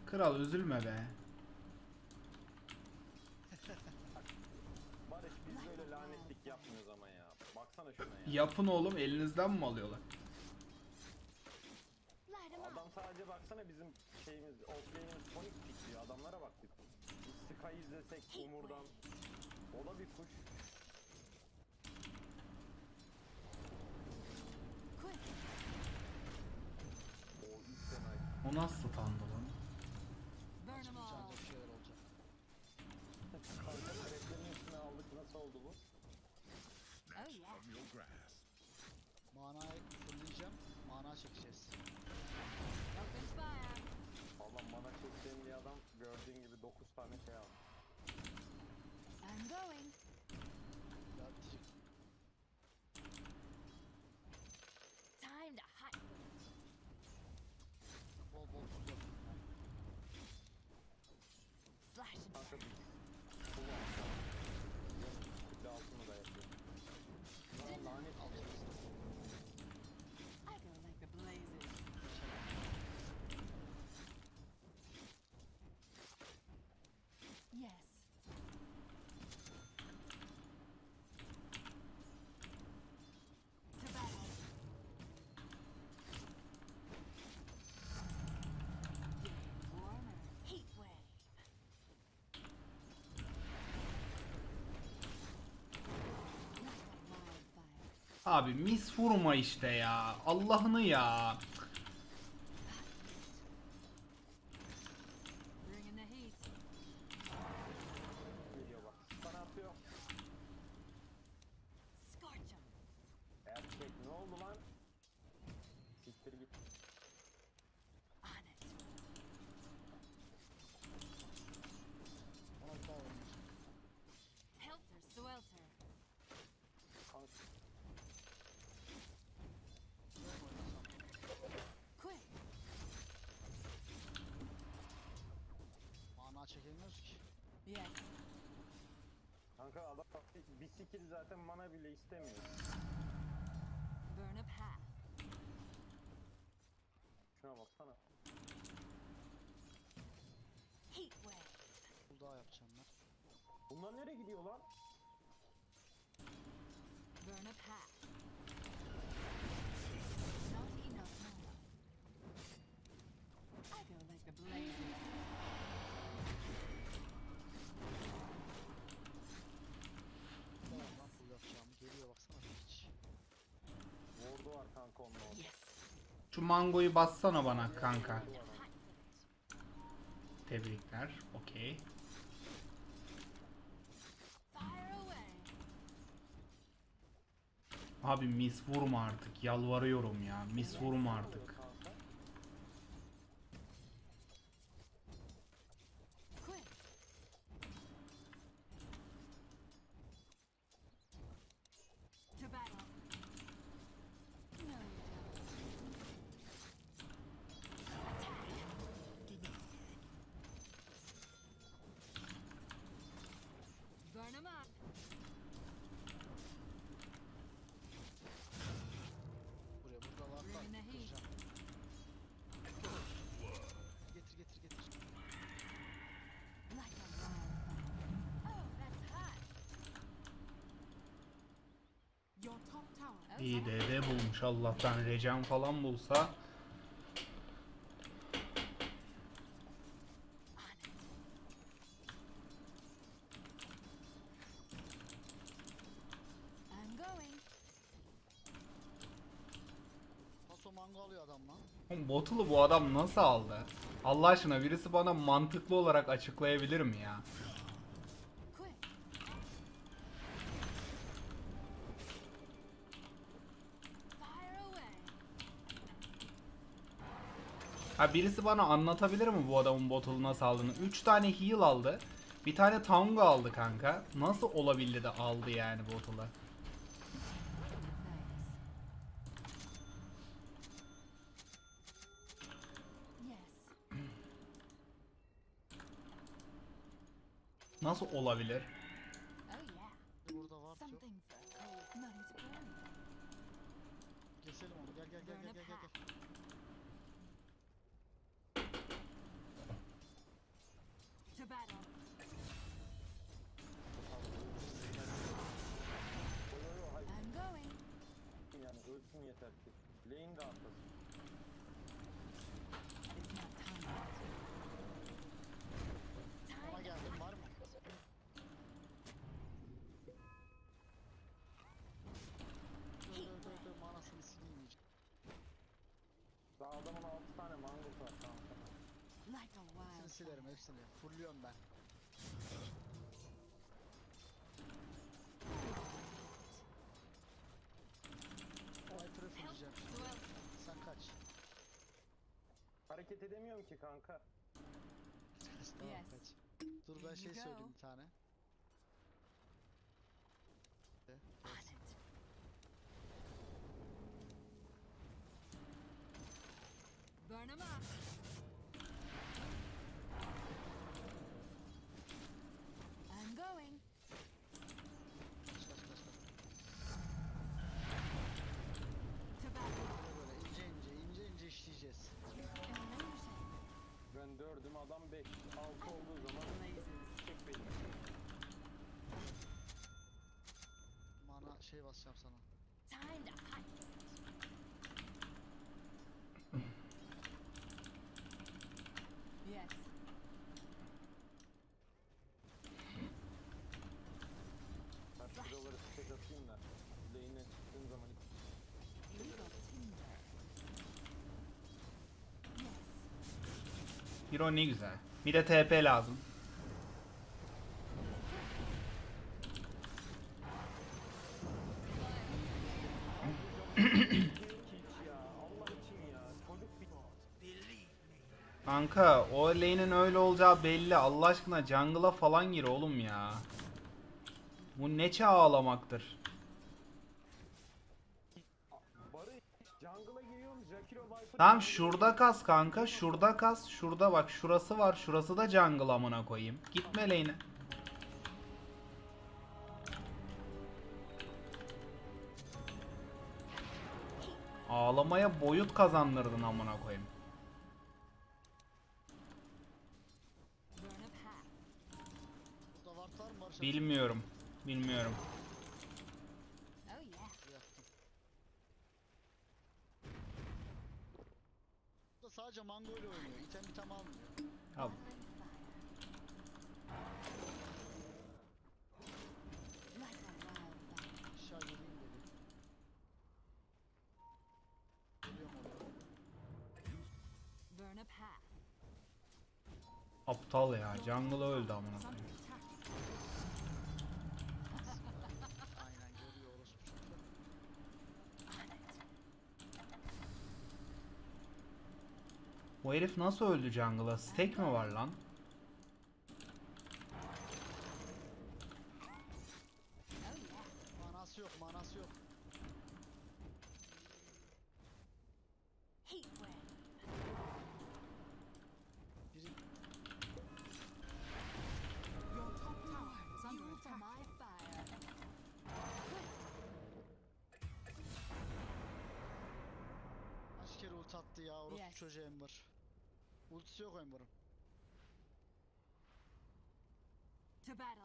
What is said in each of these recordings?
Kral üzülme be. Barış biz böyle lanetlik yapmıyoruz ama ya. Baksana şuna ya. Yapın oğlum, elinizden mi alıyorlar? Adam sadece baksana bizim şeyimiz, offlane'imiz Sonic pikliyor. Adamlara bak bir. Biz Sky izlesek Umur'dan. O da bir kuş. O ilk sene. O nasıl tanıdı lan? Çıkacağında bir şeyler olacak. Kanka karakterin üstüne aldık. Nasıl oldu bu? Manayı fırlayacağım. Mana çekeceğiz. Valla mana çekeceğim diye adam gördüğün gibi 9 tane şey aldı. Ya diyecek. Bol bol fırlıyor. Kanka bir kulu alsam. Bir altını da yapıyor. Lan lanet alacağız. Yes. To battle. Getting warmer. Heat wave. Like a wildfire. Abi mis vurma işte ya. Allah'ını ya. Bringing the heat. Geliyor bak. Sana atıyor. Scorch 'em. Erkek ne oldu lan? Siktir git. On it. Ona bir daha oynuyoruz. Helter skelter. Kanka. Şuraya mı oynasam? Quick. Mana çekemiyoruz ki. Yes. Kanka adam bir skill zaten mana bile istemiyor. Burn a path. Şuna baksana. Heat wave. Bu daha yapacağım ben. Bunlar nereye gidiyor lan? Burn a path. Not enough mana. I go like the blazes. Tamam lan full yapacağım. Geliyor baksana hiç. Ward'u var kanka onun orada. Yes. Şu mangoyu bassana bana kanka. Ward'u var onun. Tebrikler. Okey. Fire away. Abi mis vurma artık. Yalvarıyorum ya. Mis vurma artık. Kanka. Quick. To battle. No, you don't. Attack. Burn 'em up. Burada var Bring the da heat. kıracağım. Getir getir getir. Like a wildfire. Oh, that's hot. Your top tower. İyi DD bulmuş Allah'tan. Regen falan bulsa. On it. I'm going. Paso mango alıyor adam lan. Oğlum bottle'ı bu adam nasıl aldı? Allah aşkına birisi bana mantıklı olarak açıklayabilir mi ya? Quick. Fire away. Ha birisi bana anlatabilir mi bu adamın bottle'ı nasıl aldığını? 3 tane heal aldı. Bir tane tango aldı kanka. Nasıl olabildi de aldı yani bottle'ı? Nice. Yes. Nasıl olabilir? Oh yeah. Burada var yok. Something for cold money to burn. Keselim onu. Gel gel gel gel gel gel. Gel. atlasın yeter ki. Lane de atlasın. It's not time yet. Ona Time geldim var mı? Dur manasını sileyim iyice. Daha adamın 6 tane mangus var kanka. like a Hepsini wild silerim hepsini. Fulluyorum ben. Viper'ı fulleyeceğim şimdi. Sen kaç. Hareket edemiyorum ki kanka. Kaç tamam Yes. kaç. Dur ben Here şey you go. söyleyeyim bir tane. on it. Burn 'em up. I'm going. Kaç kaç kaç kaç. To battle. Böyle ince ince işleyeceğiz. Illusion. Ben 4'üm adam 5. 6 olduğu zaman Blazes. tek benim. Mana şey basacağım sana. Time to hunt. Yes. Ben şuraları tek atayım da. Lane'e çıktığım zaman Legal tinder. Yes. Hero ne güzel. Bir de TP lazım. hiç ya. Allah için ya. Çocuk bir... Kanka o lane'in öyle olacağı belli. Allah aşkına jungle'a falan gir oğlum ya. Bu ne çağ ağlamaktır. Barış jungle'a giriyorum. Jakiro Viper... Tamam şurada kas kanka. Şurada kas. Şurada bak şurası var. Şurası da jungle amına koyayım. Gitme lane'e. Ağlamaya boyut kazandırdın amına koyayım. Burn a path. Burada ward var mı Barış? Bilmiyorum. Bilmiyorum. Oh yeah. Yaktım. Burada sadece Mango ile oynuyor. İtem almıyor. Al. Battling fire. Like a wildfire. Aşağı geleyim dedi. Geliyorum oraya. Burn a path. Aptal ya. Jungle öldü amına It's under koyayım. attack. Aynen görüyor orospu çocuğu. On it. Bu herif nasıl öldü jungle'a? Stack mi var lan? Oh yeah. Manası yok manası yok. Heat wave. Biri Your top tower is under attack. My fire. kaç kere ult attı ya orospu Yes. çocuğu Ember. Ultisi yok Ember'ın. To battle.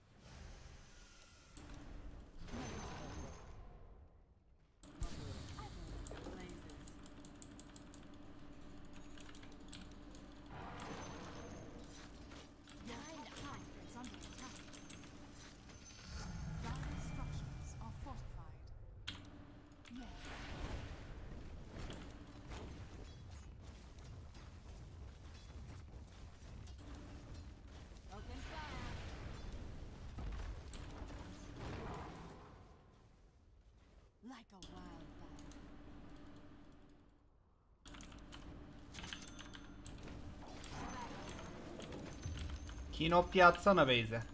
Blazes. Time to hunt is under attack. Dire structures are fortified. Yes. Open fire. Like a wildfire. Kinopya atsana base'e. Yes.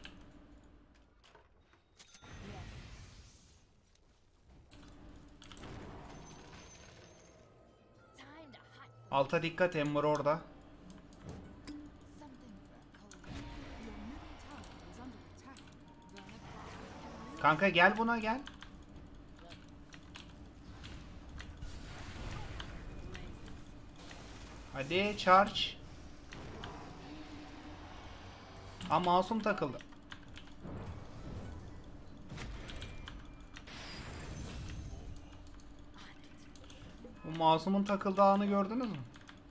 Time to hunt Alta dikkat, Ember orada. something for a cold. Your middle tower is under attack. Burn a path. Kanka gel buna gel. Blazes. Hadi charge. Aa masum takıldı. Bu masumun takıldığı anı gördünüz mü?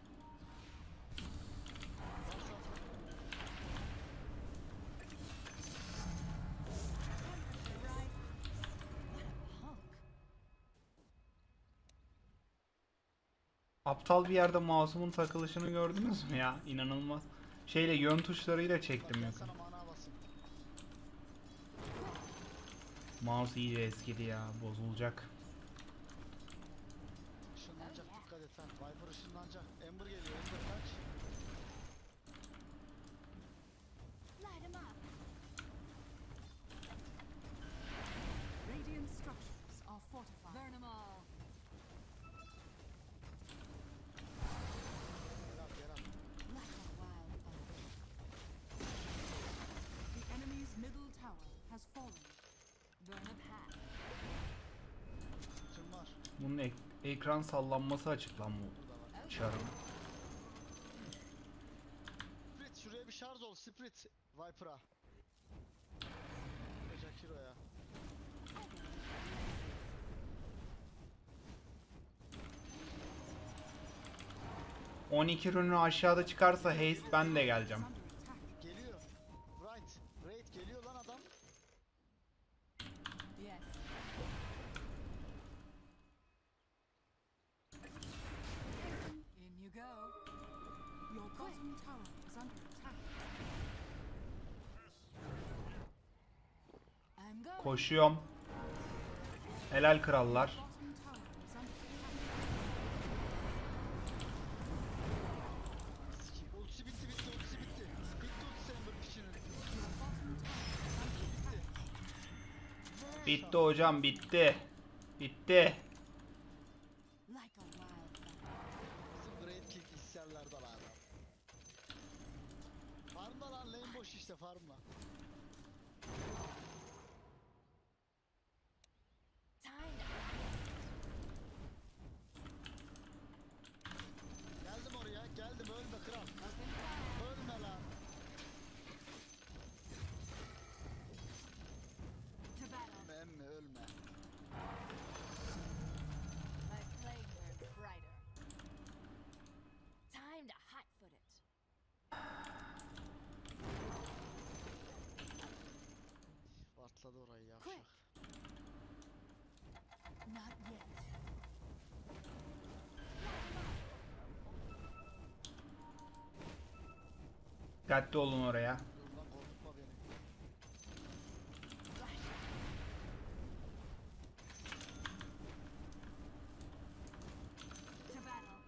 Aptal bir yerde masumun takılışını gördünüz mü ya? İnanılmaz. Şeyle yön tuşlarıyla çektim Gel yakın. sana mana basayım. Mouse iyice eskidi ya. Bozulacak. Işınlanacak dikkat et ha. Viper ışınlanacak. Ember geliyor. Ember kaç. Light 'em up. Radiant structures are fortified. Burn 'em all. Gel abi gel abi. Like a wildfire. The enemy's middle tower has fallen. Burn a path. Kim var? Bunun ekran sallanması açık lan bu Burada var. çarın. Sprit şuraya bir şarj ol. Sprit. Viper'a. Jakiro'ya. 12 rünü aşağıda çıkarsa haste ben de geleceğim. Under attack. Geliyor. Right. Raid geliyor lan adam. Yes. In you go. Your bottom tower is under attack. I'm going. Koşuyorum. Helal krallar. Bottom tower is under attack. Sikeyim. Ultisi bitti bitti ultisi bitti. Bitti ultisi Ember kişinin. Your bottom tower is under attack. Bitti hocam bitti. Bitti. Like a wildfire. Bizim Raid kick isterlerdi lan adam. Farmda lan lane boş işte farmla. Time. Geldim oraya geldim ölme kral. Ölme lan. To battle. Ölme emmi ölme. My flame burns brighter. Time to hotfoot it. Vartladı orayı yavşak. Quick. Not yet. Dikkatli olun oraya. Dur lan korkutma beni. To battle.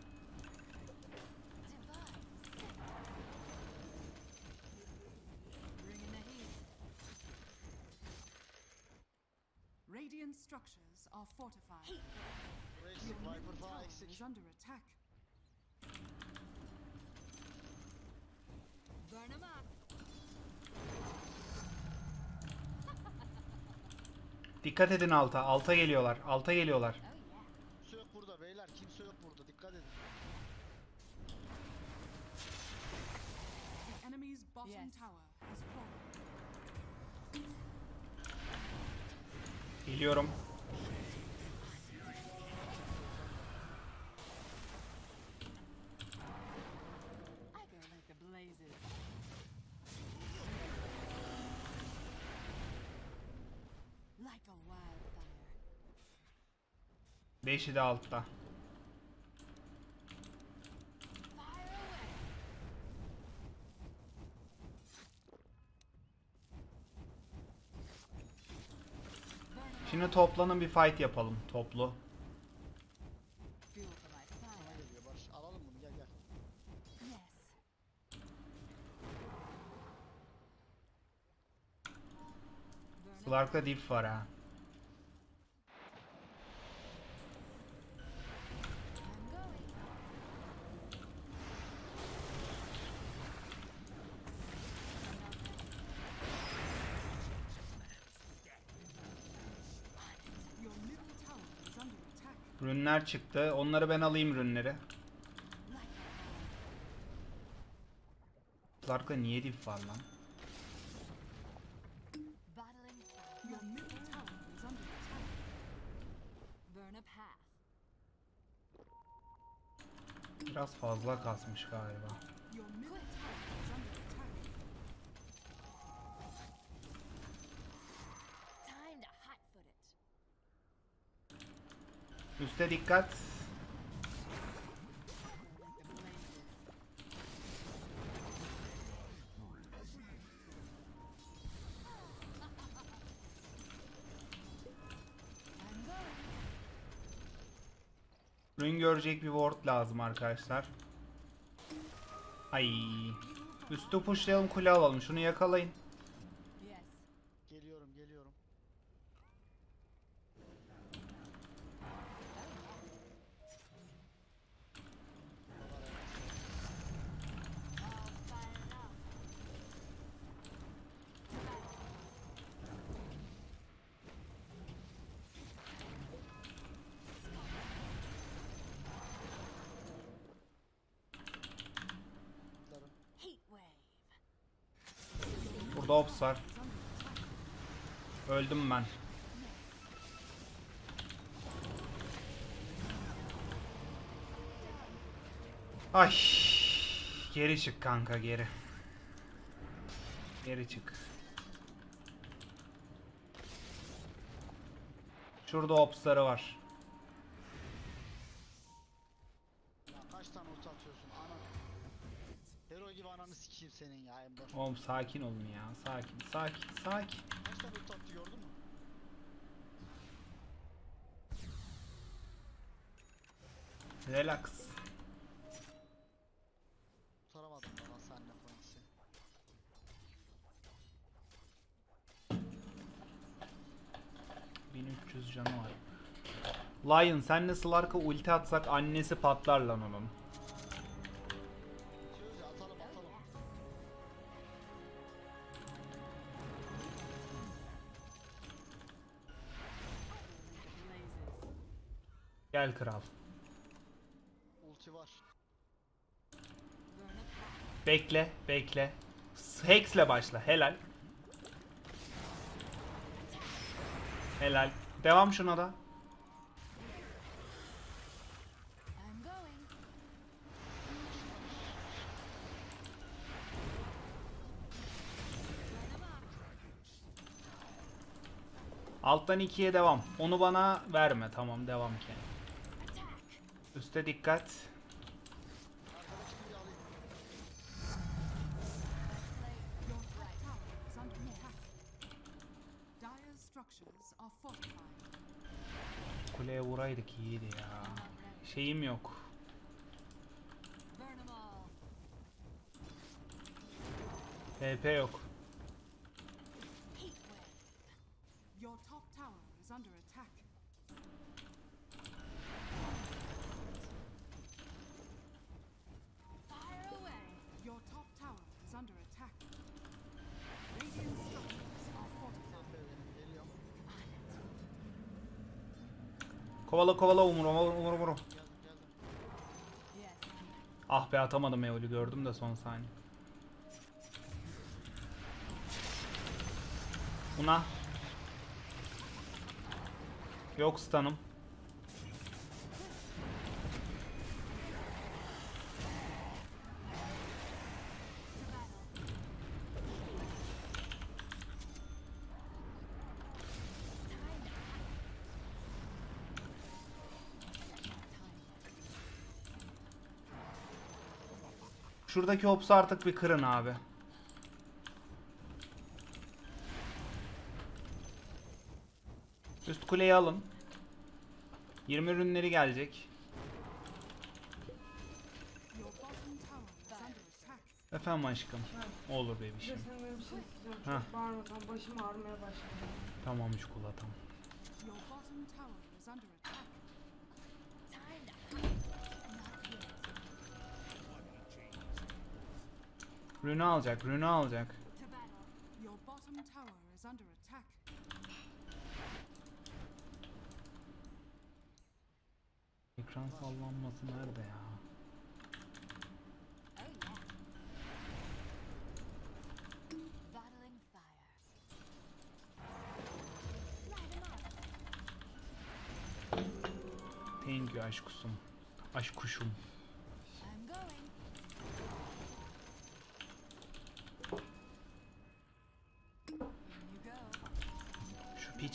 Divine. Bring in the heat. Radiant structures are fortified. Buraya Your eksik middle Viper falan tower eksik. is under attack. Burn 'em up. Dikkat edin alta. Alta geliyorlar. Alta geliyorlar. Oh yeah. Kimse yok burada beyler kimse yok burada dikkat edin. The enemy's bottom Yes. tower has fallen. Geliyorum. I go like the blazes. Like a wildfire. 5'i de altta. Fire away. Şimdi toplanın bir fight yapalım. Toplu. Fuel for my Bana fire. geliyor Barış alalım bunu gel gel. Yes. Burn 'em Clark'ta diff var ha. I'm going. Your middle tower is under attack. Rünler çıktı. Onları ben alayım rünleri. Like a Clark'ta niye diff var lan? battling fire. Your middle tower is under attack. Burn a path. Biraz fazla kasmış galiba. Your middle tower is under attack. Time to hotfoot it. Üste dikkat. Like the blazes. I'm going. Rune görecek bir ward lazım arkadaşlar. Ay. Üstü pushlayalım, kule alalım. Şunu yakalayın. Yes. Geliyorum geliyorum. All fired up. Atlarım. Heat wave. Burada ops var. Öldüm ben. Ay. Geri çık kanka, geri. Geri çık. Şurada opsları var. Ya kaç tane ulti atıyorsun ana. Hero gibi ananı sikeyim senin ya Ember. Oğlum sakin olun ya. Sakin, sakin, sakin. Kaç tane ulti attı gördün mü? Relax. Kurtaramadım da lan seninle polisi. ...1300 canı var. Lion, senle Slark'a ulti atsak annesi patlar lan onun. Söz ya atalım atalım. Blazes. Gel kral. Ulti var. Burn a Bekle, bekle. Hex'le başla. Helal. Helal. Devam şuna da. I'm going. Burn 'em up. Alttan 2'ye devam. Onu bana verme. Tamam, devam ki. Attack. Üste dikkat. Arkadaşını bir alayım. Your top tower is under attack. Dire's structures are fortified. Kuleye vuraydık iyiydi ya. Şeyim yok. Burn 'em all. TP yok. Heat wave. Your top tower is under attack. Fire away. Your top tower is under attack. Radiant structures are fortified. TP benim geliyorum. Kovala kovala Umur, Umur, Umur. Geldim geldim. Yes. Ah be, atamadım Eol'ü, gördüm de son saniye. Buna. Yok stun'ım. To battle. Time to Şuradaki hops'u artık bir kırın abi. Üst kuleyi alın. 20 ürünleri gelecek. Your bottom tower is under attack. Efendim aşkım. Olur Bir de bebişim. senden bir şey isteyeceğim. Ha. Çok bağırmasan başım ağrımaya başladı. Tamam çikolatam. Your bottom tower is under attack. time to not yet. Rune alacak, rune alacak. To battle. Your bottom tower is under attack. Ekran sallanması nerede ya? Oh yeah. Battling fire. Light 'em up. Thank you aşk kusum. Aşk kuşum. I'm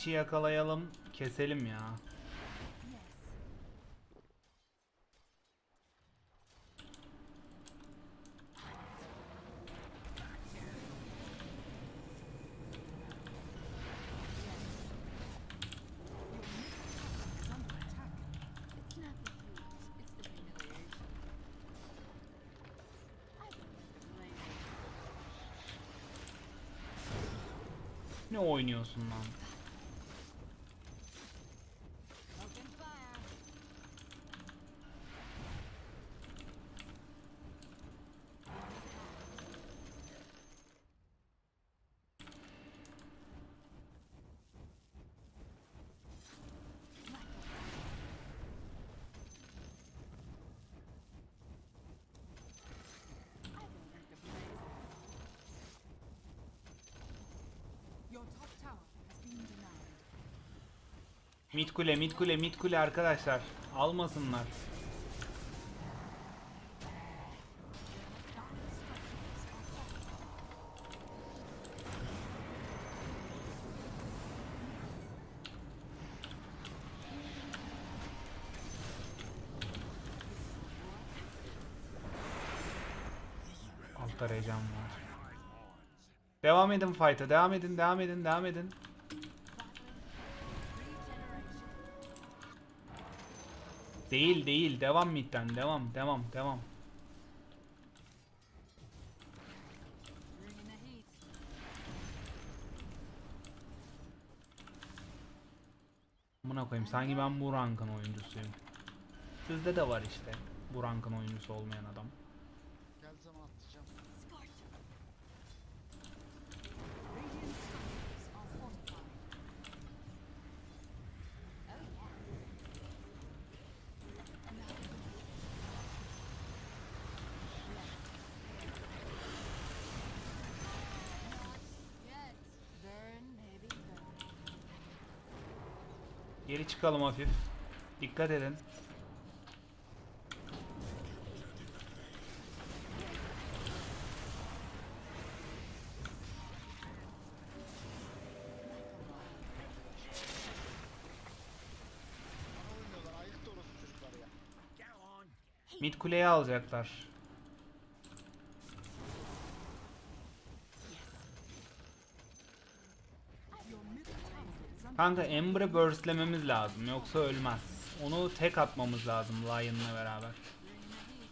Witch'i yakalayalım, keselim ya. Yes. Is under attack. It's not the heat, it's the humiliation. I don't like the blazing. Ne oynuyorsun lan? Open fire. I don't like the blazes. Your top tower has been denied. Mid kule, mid kule, mid kule arkadaşlar. Almasınlar. Altta rejam var. Devam edin fight'a. Devam edin, devam edin, devam edin. Değil, değil. Devam midden. Devam, devam, devam. Bringing the heat. Buna koyayım. Sanki ben bu rankın oyuncusuyum. Sizde de var işte. Bu rankın oyuncusu olmayan adam. Gel zaman atlayacağım. Scorch 'em. Radiant structures are fortified. Oh yeah. Yet. Burn, baby, burn. Geri çıkalım hafif. Dikkat edin. Bana oynuyorlar. Ayık da orası çocuklar ya. Mid kuleyi alacaklar. Your middle tower is under Kanka Ember'ı burstlememiz lazım. Yoksa ölmez. Onu tek atmamız lazım Lion'la beraber. Bringing the heat.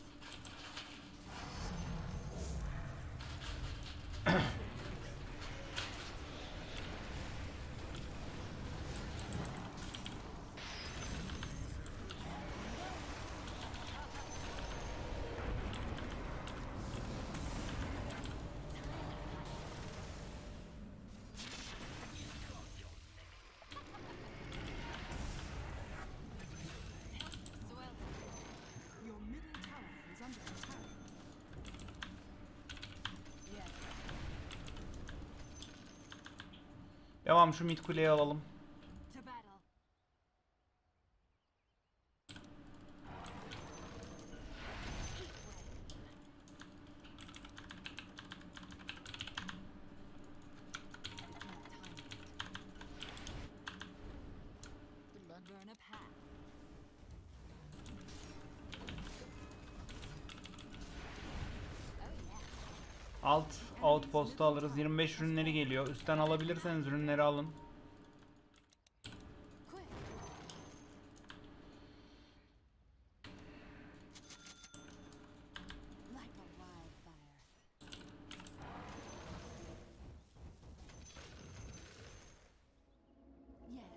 Swell. your middle tower is under attack. Yes. Devam, şu mid kuleyi alalım. To battle. Gittim ben. Burn a path. Oh yeah. Alt outpost'u alırız. 25 ürünleri geliyor. Üstten alabilirseniz ürünleri alın. Quick. Like a wildfire. Yes.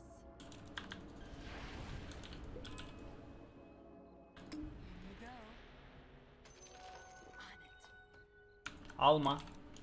Here you go. On it. Alma.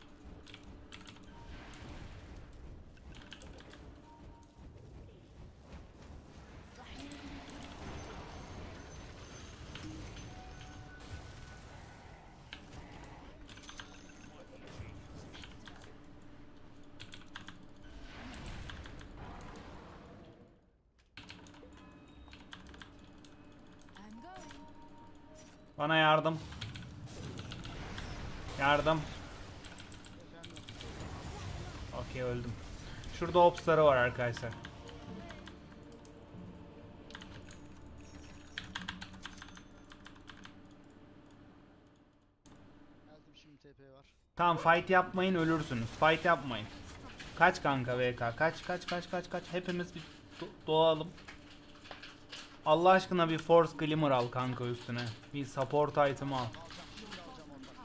I'm going. Bana yardım. Yardım. Efendim. Okey, öldüm. Şurada opsları var arkadaşlar. Tamam, fight yapmayın, ölürsünüz. Fight yapmayın. Kaç kanka VK. Kaç. Hepimiz bir doğalım. Allah aşkına bir Force Glimmer al kanka üstüne. Bir support item al. Alacağım. Şimdi alacağım ondan.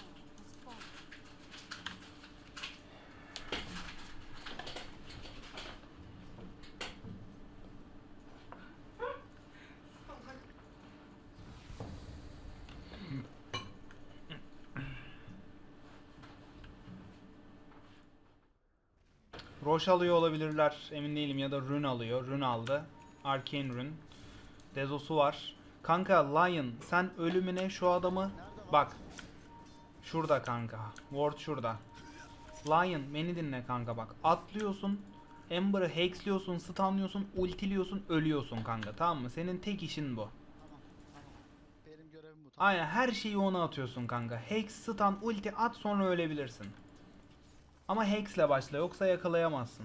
Roche alıyor olabilirler. Emin değilim, ya da Rune alıyor. Rune aldı. Arcane Rune. Dezosu var. Kanka Lion, sen ölümüne şu adamı bak. Şurada kanka. Ward şurada. Lion, beni dinle kanka bak. Atlıyorsun. Ember'ı hexliyorsun, stunlıyorsun, ultiliyorsun, ölüyorsun kanka. Tamam mı? Senin tek işin bu. Tamam. Benim görevim bu. Tamam. Aynen, her şeyi ona atıyorsun kanka. Hex, stun, ulti at, sonra ölebilirsin. Ama hexle başla, yoksa yakalayamazsın.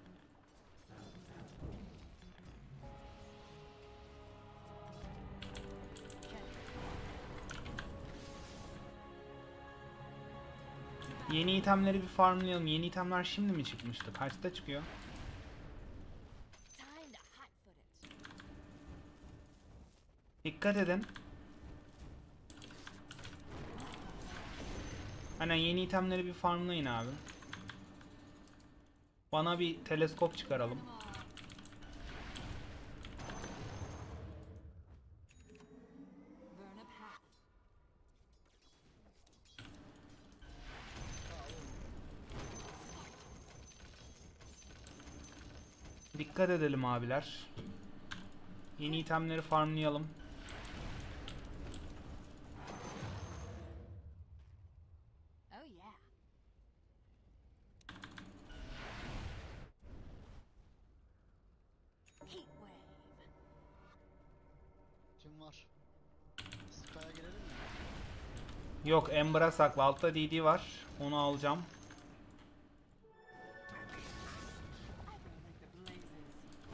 Yeni itemleri bir farmlayalım. Yeni itemler şimdi mi çıkmıştı? Kaçta çıkıyor? Time to hot foot it. Dikkat edin. Aynen, yeni itemleri bir farmlayın abi. Bana bir teleskop çıkaralım. Burn a path. Dikkat edelim abiler. Yeni itemleri farmlayalım. Oh yeah. Heat wave. Kim var? Sky'a girelim mi? Yok, Ember'a sakla. Altta DD var. Onu alacağım. I burn like the blazes.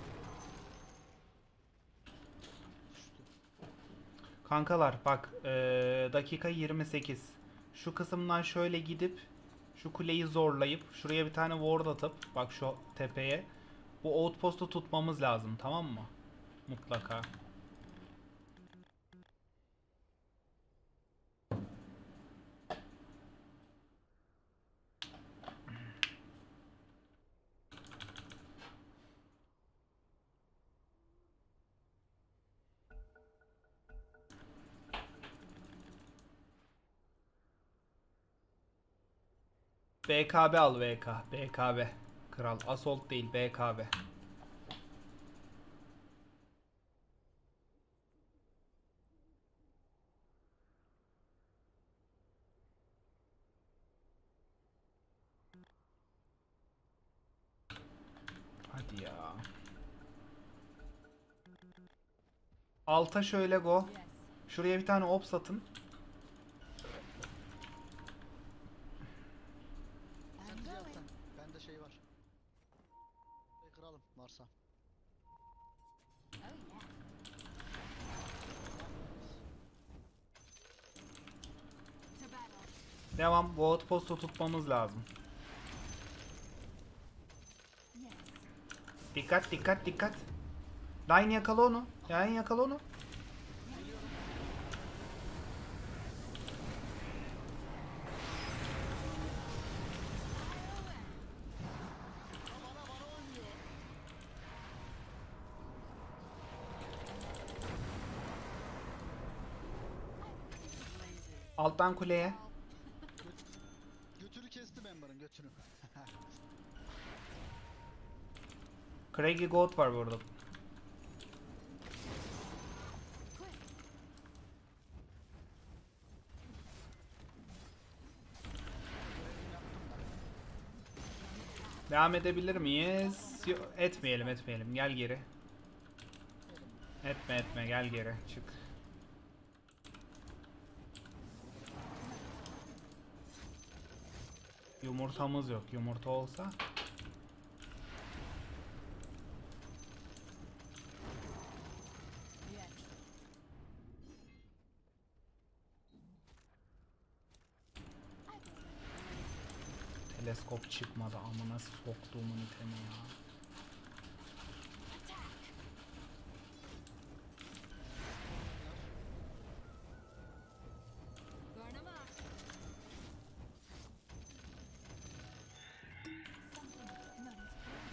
Kankalar bak, dakika 28. Şu kısımdan şöyle gidip şu kuleyi zorlayıp şuraya bir tane ward atıp bak şu tepeye bu outpost'u tutmamız lazım, tamam mı? Mutlaka. BKB al, BKB. Kral. Assault değil, BKB. Hadi ya. Alta şöyle go. Yes. Şuraya bir tane ops atın. Sen I'm bize going. yapsan. Bende şey var. Kıralım varsa. Oh yeah. To battle. Devam. Bu outpost'u tutmamız lazım. Yes. Dikkat dikkat dikkat. Line yakala onu. Line yakala onu. Blazes. Alttan kuleye. Götünü kestim Ember'ın götünü. Craigie Goat var burada. Quick. Devam edebilir miyiz? Etmeyelim etmeyelim. Gel geri. Etme gel geri. Çık. Yumurtamız yok. Yumurta olsa. Yes. I burn like the blazes. teleskop çıkmadı amına soktuğumun itemi ya. Burn 'em up. Something nuns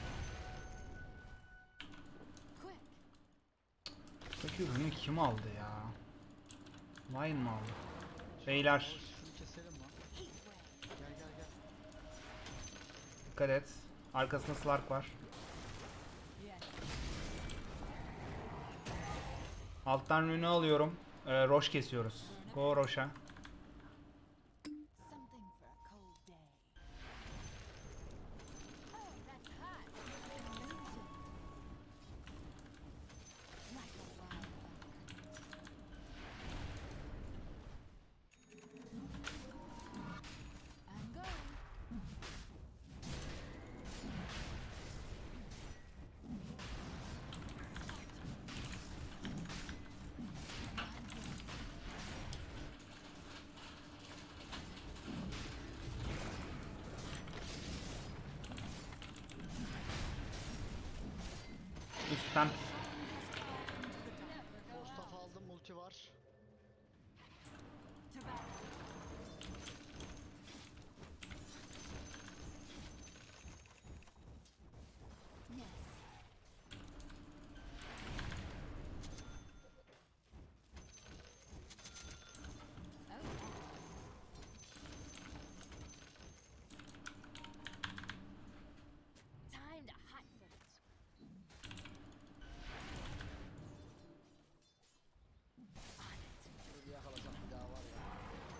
quick. Peki ürünü kim aldı ya? Lion mı aldı? Beyler Şunu keselim lan. Heat wave. Gel gel gel. dikkat et. Arkasında Slark var. Yes. Alttan ürünü alıyorum. Roş kesiyoruz. Go Roş'a. Something for a cold day. Oh, that's hot. Illusion. Like a wildfire. I'm going. Üstten. Mustafa aldım, multi var. To battle. Yes. Oh, yeah. Time to hot foot it. On it. Şöyle yakalasam bir daha var ya.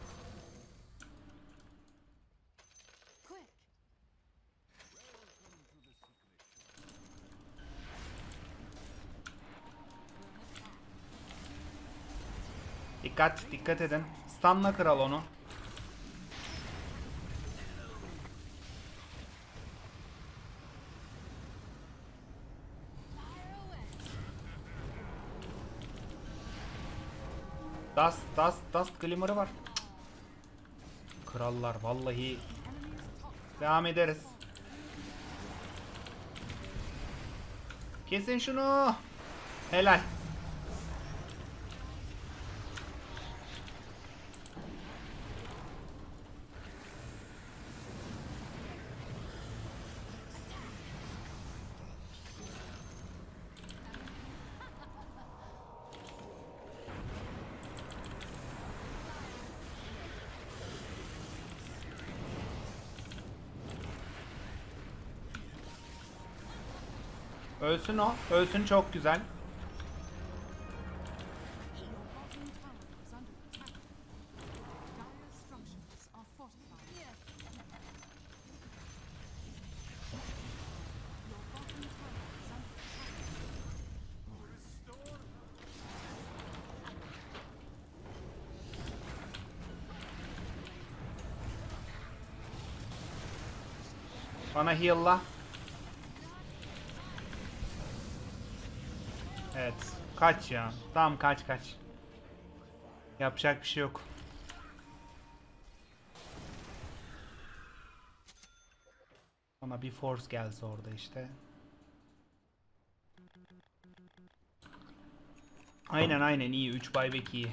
Quick. Dikkat, dikkat edin. Stunla kral onu. Fire away. Dust glimmer'ı var. Krallar vallahi devam ederiz. Kesin şunu. Helal. Ölsün o. Ölsün çok güzel. Your bottom tower is under attack. Dire structures are fortified. Yes. Your bottom tower is under attack. Bana heal'la. Evet. Kaç ya. Tamam kaç. Yapacak bir şey yok. Bana bir force gelse orada işte. Aynen iyi. 3 buyback iyi.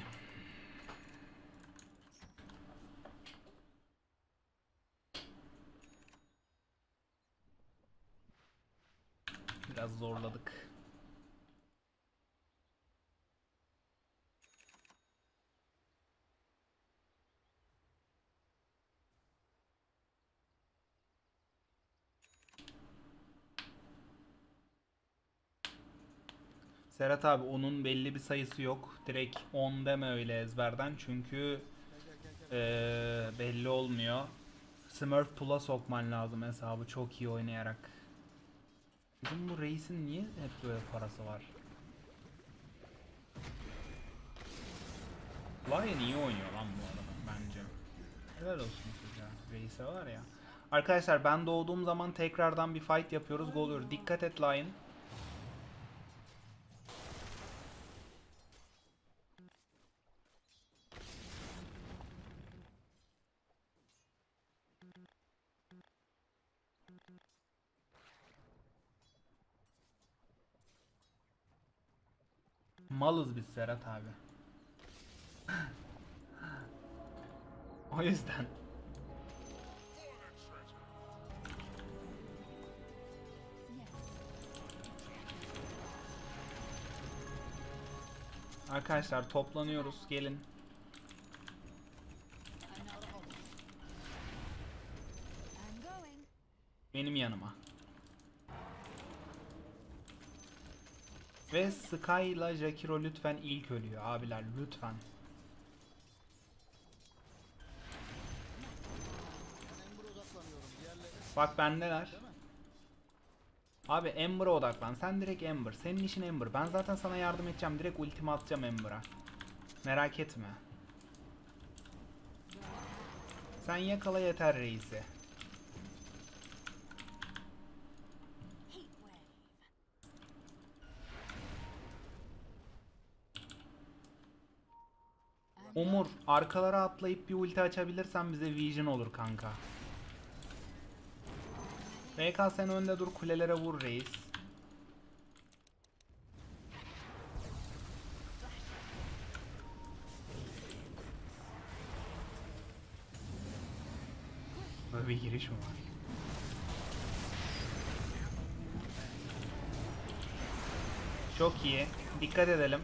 Biraz zorladık. Serhat abi onun belli bir sayısı yok. Direkt 10 deme öyle ezberden çünkü belli olmuyor. Smurf Pool'a sokman lazım hesabı çok iyi oynayarak. Bizim bu reisin niye hep böyle parası var? Lion iyi oynuyor lan bu arada bence. Helal olsun size. Reis'e var ya. Arkadaşlar ben doğduğum zaman tekrardan bir fight yapıyoruz. Gol oluyor. Dikkat et Lion. Malız biz Serhat abi. O yüzden. Arkadaşlar toplanıyoruz. Gelin. I'm going. Benim yanıma. Ve Sky ile Jakiro lütfen ilk ölüyor abiler, lütfen. Ben Ember'a odaklanıyorum. Diğerleri Bak bendeler. değil mi? Abi Ember'a odaklan. Sen direkt Ember. Senin işin Ember. Ben zaten sana yardım edeceğim. Direkt ultimi atacağım Ember'a. Merak etme. Sen yakala yeter reisi. Heat wave. Umur, arkalara atlayıp bir ulti açabilirsen bize vision olur kanka. VK sen önde dur, kulelere vur reis. Böyle bir giriş mi var? Çok iyi. Dikkat edelim.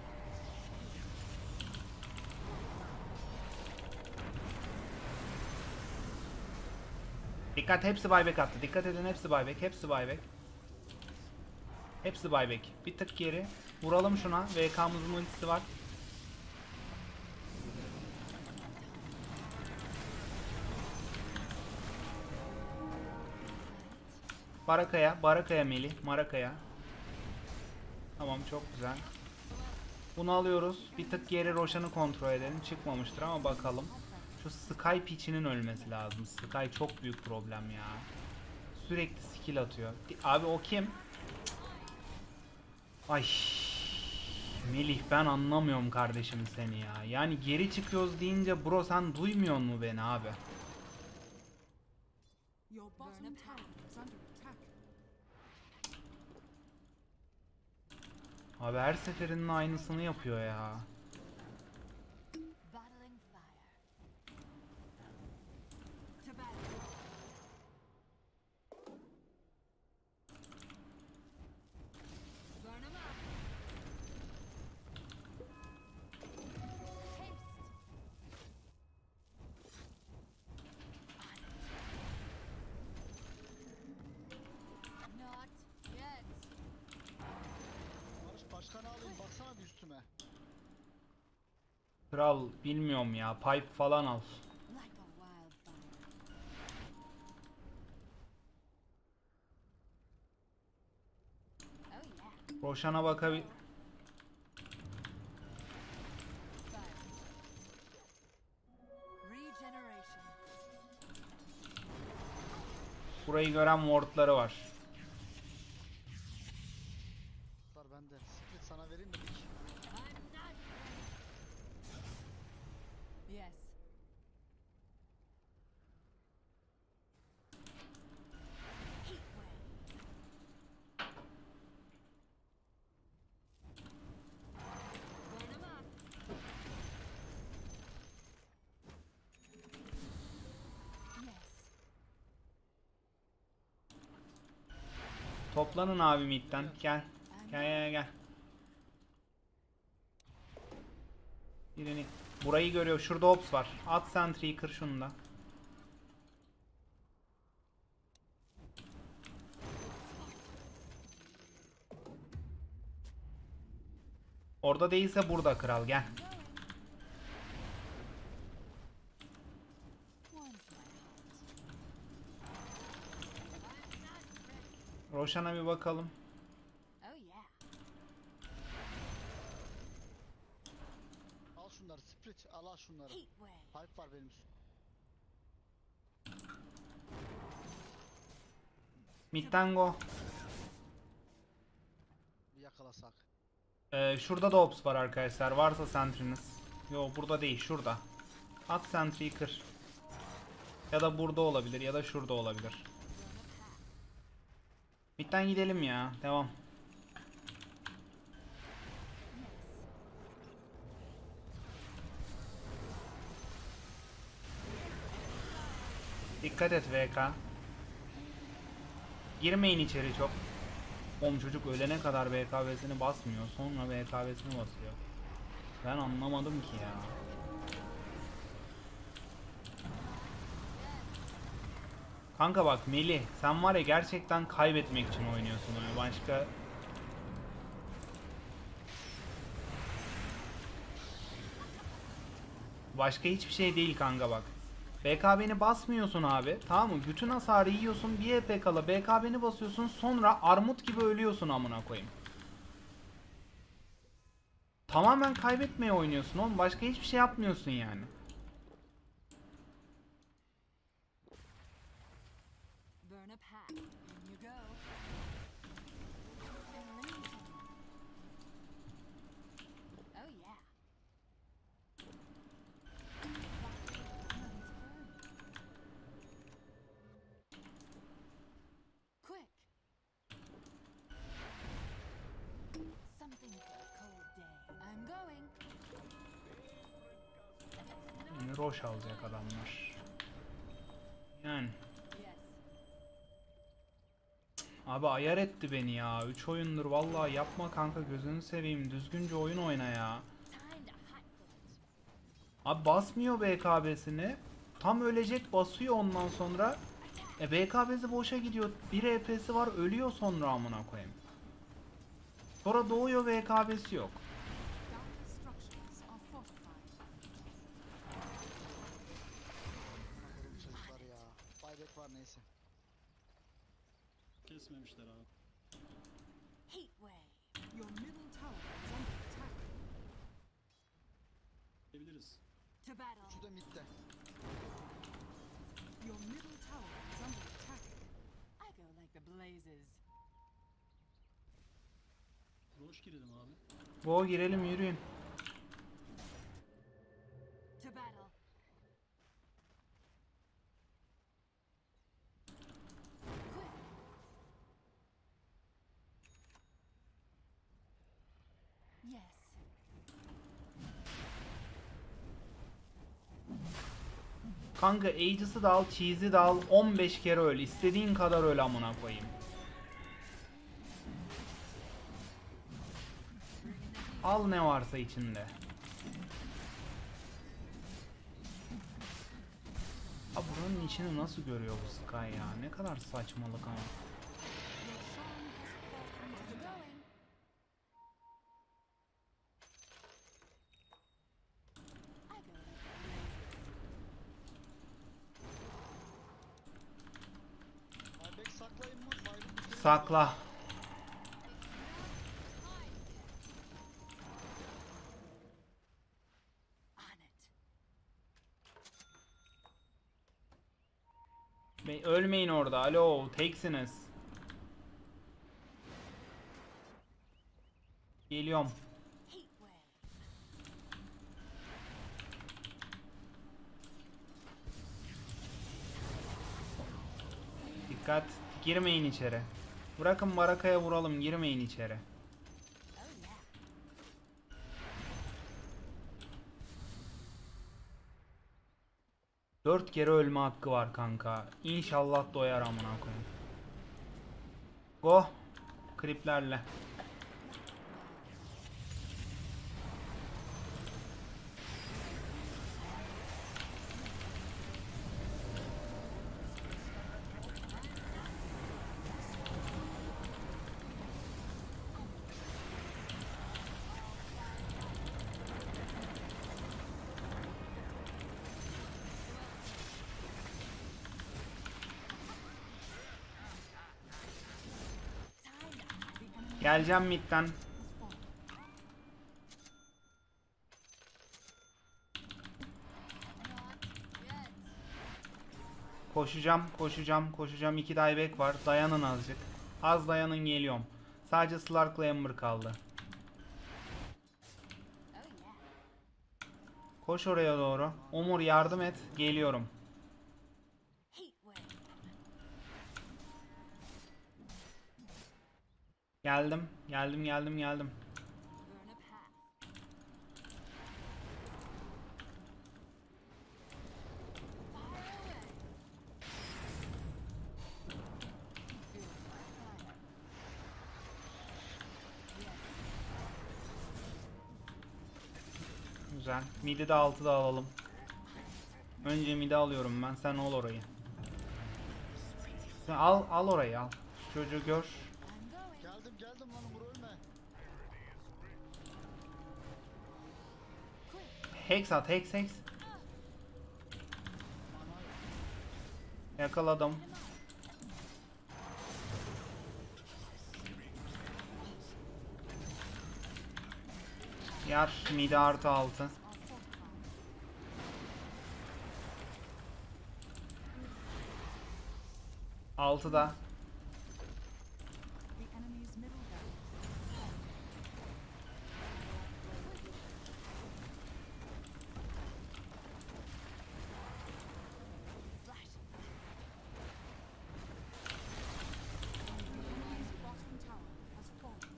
Dikkat, hepsi buyback attı. Dikkat edin, hepsi buyback, hepsi buyback. Hepsi buyback. Bir tık geri. Vuralım şuna. VK'mızın ultisi var. Barakaya, Barakaya Melih, Marakaya. Tamam, çok güzel. Bunu alıyoruz. Bir tık geri Roshan'ı kontrol edelim. Çıkmamıştır ama bakalım. Şu Sky piçinin ölmesi lazım. Sky çok büyük problem ya. Sürekli skill atıyor. Abi o kim? Ay. Melih, ben anlamıyorum kardeşim seni ya. Yani geri çıkıyoruz deyince bro sen duymuyor mu beni abi? Your bottom tower is under attack. Abi her seferinin aynısını yapıyor ya. Battling fire. To battle. Burn 'em up. Haste. Not yet. Barış başkanı alayım baksana bir üstüme. Kral bilmiyorum ya. Pipe falan al. Like a wildfire. Oh yeah. Roshan'a bakabil... Fire. Regeneration. Burayı gören wardları var. Sar bende. Split sana vereyim mi? Dik. I'm not ready. Yes. Heat wave. Burn 'em up. Yes. Toplanın abi midden. Gel. Gel gel gel. Birini. Burayı görüyor. Şurada ops var. At sentry'yi, kır şunu da. Orada değilse burada kral, gel. Warms my heart. Roshan'a bir bakalım. Oh yeah. Al şunları split. Al şunları. Heat wave. Pipe var benim üstümde. Midden go. Bir yakalasak. Şurada da ops var arkadaşlar. Varsa sentry'niz. Yo, burada değil, şurada. At sentry'yi, kır. Ya da burada olabilir ya da şurada olabilir. Midden gidelim ya. Devam. Yes. Dikkat et VK. Girmeyin içeri çok. Oğlum çocuk ölene kadar BKB'sini basmıyor. Sonra BKB'sini basıyor. Ben anlamadım ki ya. Kanka bak Melih, sen var ya gerçekten kaybetmek için oynuyorsun oyunu. Başka hiçbir şey değil kanka bak. BKB'ni basmıyorsun abi. Tamam mı? Bütün hasarı yiyorsun. Bir EP kala BKB'ni basıyorsun. Sonra armut gibi ölüyorsun amına koyayım. Tamamen kaybetmeye oynuyorsun oğlum. Başka hiçbir şey yapmıyorsun yani. Burn a pack. In you go. Oh yeah. Quick. Something for a cold day. I'm going. Yine Roş alacak adamlar. Yani. Yes. Abi ayar etti beni ya. 3 oyundur vallahi yapma kanka, gözünü seveyim. Düzgünce oyun oyna ya. Time to hunt for it. Abi basmıyor BKB'sini. Tam ölecek, basıyor ondan sonra. BKB'si boşa gidiyor. Bir EP'si var, ölüyor sonra amına koyayım. Sonra doğuyor, BKB'si yok. Dark structures are fortified. Oğlum çocuklar ya. Buyback var neyse. Kesmemişler abi. Heat wave. Your middle tower is under attack. Gidebiliriz. To battle. Şu da midde. Your middle tower is under attack. I go like the blazes. Roş girelim abi. Go girelim, yürüyün. To battle. Quick. Yes. Kanka Aegis'ı da al, Cheese'i de al, 15 kere öl. İstediğin kadar öl amına koyayım. Al ne varsa içinde. Abi buranın içini nasıl görüyor bu Sky ya? Ne kadar saçmalık ama. Your shrine has fallen to the ground. Going. I go like the blazes. Buyback saklayın mı? Buyback Sakla. On it. Ölmeyin orada. Alo, teksiniz. Geliyorum. Heat wave. Dikkat. Girmeyin içeri. Bırakın barakaya vuralım. Girmeyin içeri. Oh yeah. 4 kere ölme hakkı var kanka. İnşallah doyar amına koyayım. Go. Kriplerle. Time to hide the enemy. Geleceğim midden. Not yet. Koşacağım. 2 dieback var. Dayanın azıcık. Az dayanın, geliyorum. Sadece Slark'la Ember kaldı. Oh yeah. Koş oraya doğru. Umur yardım et. Geliyorum. Heat wave. Geldim. Burn a path. Fire away. Güzel. Mid'i de 6'da alalım. Önce mid'i alıyorum ben. Sen al orayı. Sen al orayı al. Şu çocuğu gör. I'm going. Geldim lan Umur ölme. Hex at, hex. Mana yok. Yakaladım. Yar mid'i artı 6. Altıda. The enemy's middle barracks. Slash. The enemy's bottom tower has fallen.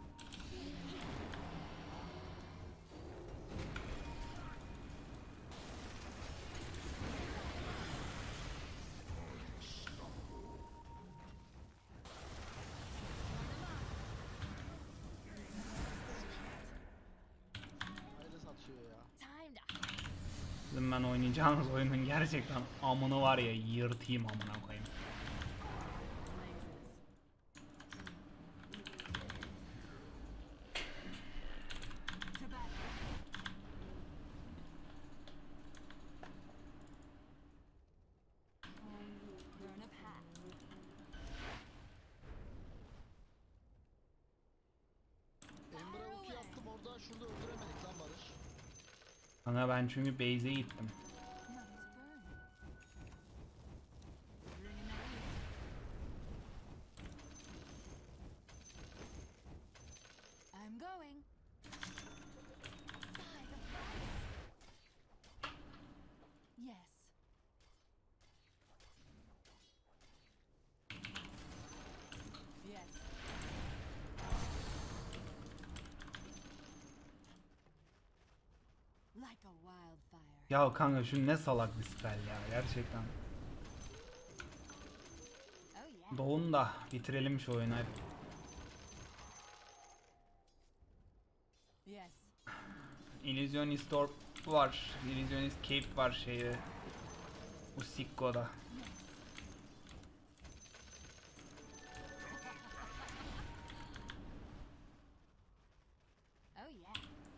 Öyle satıyor ya. Time to Bizim ben oynayacağımız oyunun gerçekten amını var ya yırtayım amına koyayım. To battle. burn a path. Ember'a ulti attım orada şurada öldüremedik lan Barış. Kanka ben çünkü base'e gittim. Not burn. I'm going. Side of life. Yes. Yes. Like a wildfire. Ya kanka şu ne salak bir spell ya gerçekten. Oh yeah. Doğun da bitirelim şu oyunu hadi. Yes. Illusionist Orb var. Illusionist Cape var şeyde. Bu Sikko'da. Oh yeah.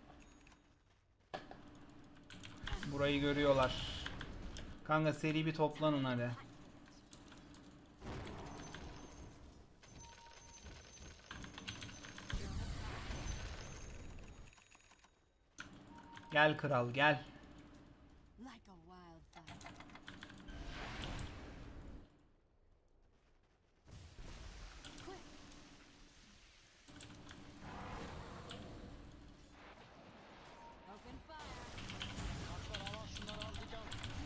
Burayı görüyorlar. Kanka seri bir toplanın hadi. Gel kral gel. Like a wildfire. Quick. Open fire. Aslan al şunları al dik al.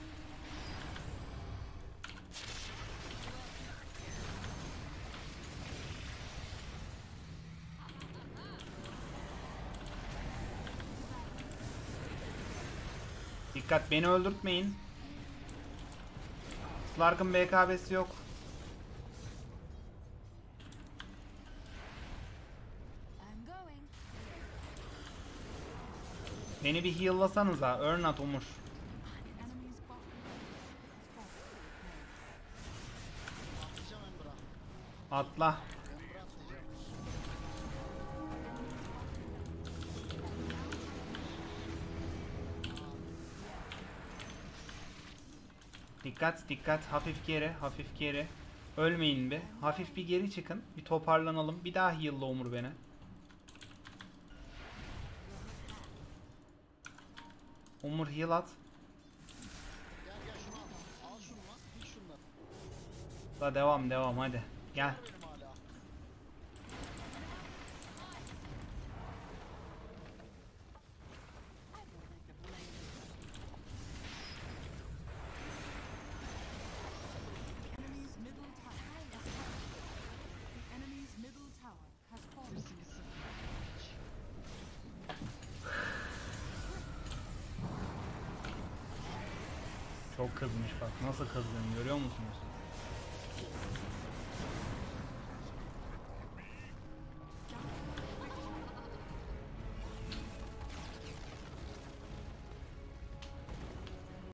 Dikkat beni öldürtmeyin. Slark'ın BKB'si yok. I'm going. Beni bir heal'lasanıza. Örnat Umur. The enemy's bottom barracks has fallen. Atlayacağım Ember'a. Atla. Ember'a atlayacağım. Dikkat dikkat. Hafif geri hafif geri. Ölmeyin bir. Hafif bir geri çıkın. Bir toparlanalım. Bir daha heal'la Umur beni. Umur heal at. Gel şunu al. Al şunu lan. Dik şunları. Da devam hadi. Gel. Benim hala. The enemy's middle tower has fallen. The enemy's middle tower has fallen. Gitsin gitsin. Çok kızmış bak. Nasıl kızgın görüyor musunuz?